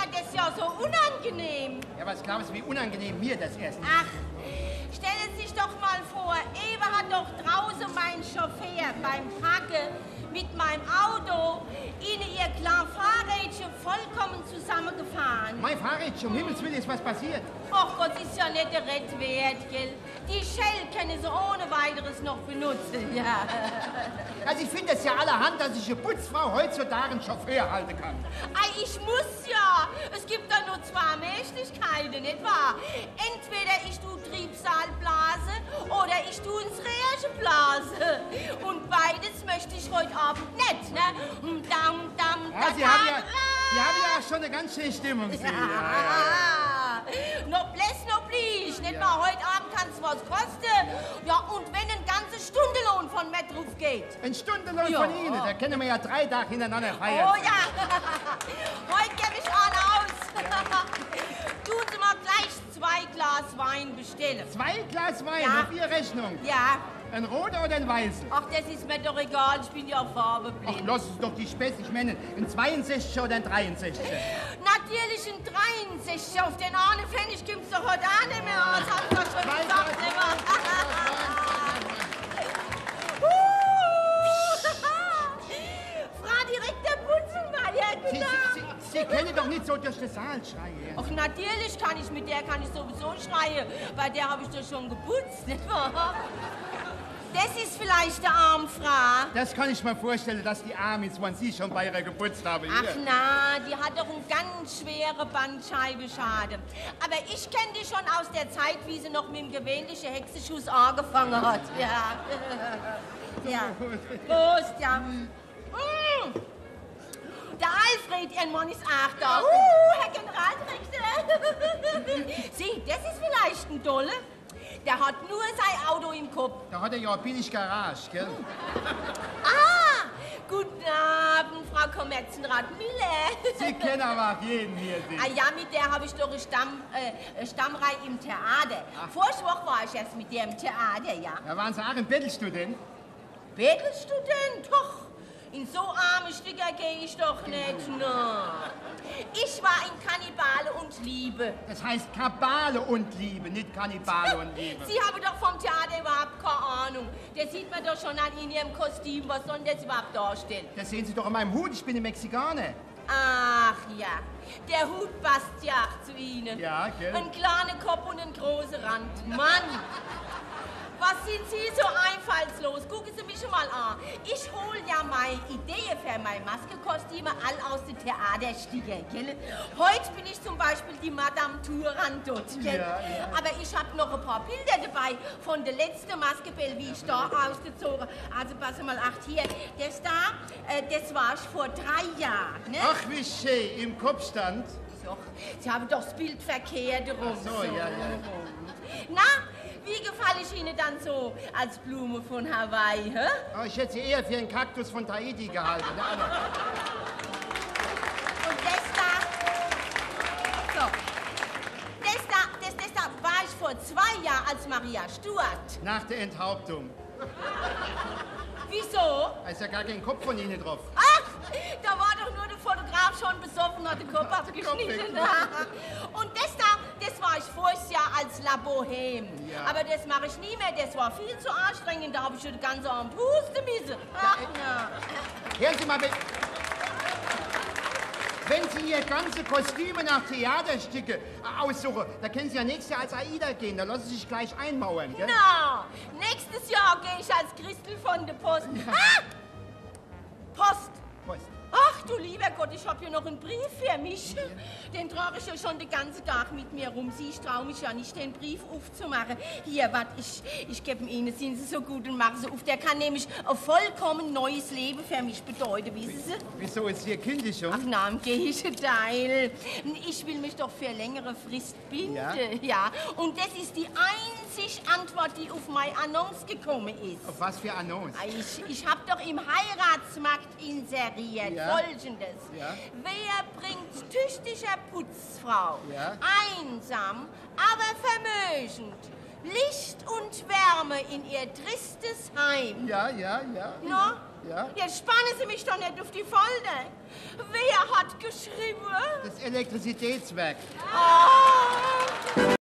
das ist ja so unangenehm. Ja, was glaubst du, wie unangenehm mir das ist? Ach, stellen Sie sich doch mal vor, eben hat doch draußen mein Chauffeur beim Packen mit meinem Auto Ihnen Ihr kleines Fahrrädchen vollkommen zusammengefahren. Mein Fahrrädchen, um Himmels Willen, ist was passiert. Ach Gott, ist ja nicht der Rett wert, gell? Die Shell können Sie ohne weiteres noch benutzen, ja. Also ich finde es ja allerhand, dass ich eine Putzfrau heutzutage einen Chauffeur halten kann. Ei, ich muss ja. Es gibt da nur zwei Möglichkeiten, nicht wahr? Entweder ich tu Triebsaalblase oder ich tu ins Regenblase. Und beides möchte ich heute Abend nicht, ne? Ja, Sie haben ja auch schon eine ganz schöne Stimmung. Sie. Ja. Noch bless, noch blies. Nicht mal heute Abend kann es was kosten. Ja, und wenn ein ganzer Stundenlohn von mir drauf geht. Ein Stundenlohn von Ihnen, da können wir ja 3 Tage hintereinander feiern. Oh ja, heute gebe ich einen aus. Tun Sie mal gleich 2 Glas Wein bestellen. 2 Glas Wein Ja. auf Ihre Rechnung. Ja. Ein roter oder ein weißer? Ach, das ist mir doch egal, ich bin ja Ach, farbenblind. lass es doch die Späße. Ich meine, ein 62er oder ein 63er? Natürlich ein 63. Auf den einen Pfennig gibt's doch heute auch nicht mehr aus. Hab ich doch schon gesagt, nicht wahr? Frau Direktor Bunzenmeier, genau. Sie können doch nicht so durch den Saal schreien. Ach, natürlich mit der kann ich sowieso schreien. Bei der habe ich doch schon geputzt, nicht wahr? Das ist vielleicht der Armfrau. Das kann ich mir vorstellen, dass die Arme ist, wenn Sie schon bei ihrer Geburt haben. Ach na, die hat doch einen ganz schweren Bandscheibenschaden. Aber ich kenne die schon aus der Zeit, wie sie noch mit dem gewöhnlichen Hexenschuss angefangen hat. Ja. Ja. Prost, ja. Der Alfred, Ihr Mann ist auch da. Herr Generaldirektor. Sie, das ist vielleicht ein Dolle. Der hat nur sein Auto im Kopf. Da hat er ja eine billige Garage, gell? Ah, guten Abend, Frau Kommerzienrat Miller. Sie kennen aber auch jeden hier. Ah ja, mit der habe ich doch eine Stammreihe im Theater. Vorige Woche war ich erst mit der im Theater, ja. Da waren Sie auch ein Bettelstudent? Bettelstudent? Doch, in so arme Stücker gehe ich doch nicht. No. Ich war in Kannibale und Liebe. Das heißt Kabale und Liebe, nicht Kannibale und Liebe. Sie haben doch vom Theater überhaupt keine Ahnung. Das sieht man doch schon an in Ihrem Kostüm. Was soll das überhaupt darstellen? Das sehen Sie doch an meinem Hut, ich bin ein Mexikaner. Ach ja, der Hut passt ja auch zu Ihnen. Ja, gell? Ein kleiner Kopf und ein großer Rand. Mann, was sind Sie so einfallslos? Gucken Sie mich schon mal an. Ich hole ja meine Ideen für meine Maskenkostüme all aus den Theaterstücken, gell? Heute bin ich zum Beispiel die Madame Turandot, gell? Ja, ja. Aber ich habe noch ein paar Bilder dabei von der letzten Maskebell, wie ich da ausgezogen. Also pass mal, acht hier. Das da, das war ich vor 3 Jahren, ne? Ach, wie schön, im Kopfstand. Doch, Sie haben doch das Bild verkehrt rum. Ach so, ja, ja. Na, wie gefalle ich Ihnen dann so als Blume von Hawaii, hä? Oh, ich hätte Sie eher für einen Kaktus von Tahiti gehalten. Ne? Aber Und das da, so, das da war ich vor 2 Jahren als Maria Stuart. nach der Enthauptung. Wieso? Da ist ja gar kein Kopf von Ihnen drauf. Ach, da war doch nur der Fotograf schon besoffen, hat den Kopf abgeschnitten. Und das war ich voriges Jahr als La Bohème. Ja. Aber das mache ich nie mehr, das war viel zu anstrengend, da habe ich schon den ganzen Abend husten müssen. Ach, na. Hören Sie mal, wenn Sie Ihr ganze Kostüme nach Theaterstücke aussuchen, da können Sie ja nächstes Jahr als Aida gehen, da lassen Sie sich gleich einmauern, gell? Na, nächstes Jahr gehe ich als Christel von der Post. Ja. Ah! Post. Post. Ach du lieber Gott, ich habe hier noch einen Brief für mich. Den trage ich ja schon den ganzen Tag mit mir rum. Sie, ich traue mich ja nicht, den Brief aufzumachen. Hier, warte, ich gebe ihn Ihnen. Sind Sie so gut und machen Sie auf. Der kann nämlich ein vollkommen neues Leben für mich bedeuten, wissen Sie? Wieso ist hier Kündigung? Ach na, im Gegenteil. Ich will mich doch für längere Frist binden. Ja. Und das ist die einzige Antwort, die auf meine Annonce gekommen ist. Auf was für Annonce? Ich habe doch im Heiratsmarkt inseriert. Ja. Folgendes. Ja. Wer bringt tüchtiger Putzfrau, Ja. einsam, aber vermögend, Licht und Wärme in ihr tristes Heim? Ja. No? Ja. Jetzt spannen Sie mich doch nicht auf die Folter. Wer hat abgeschrieben? Das Elektrizitätswerk. Ah,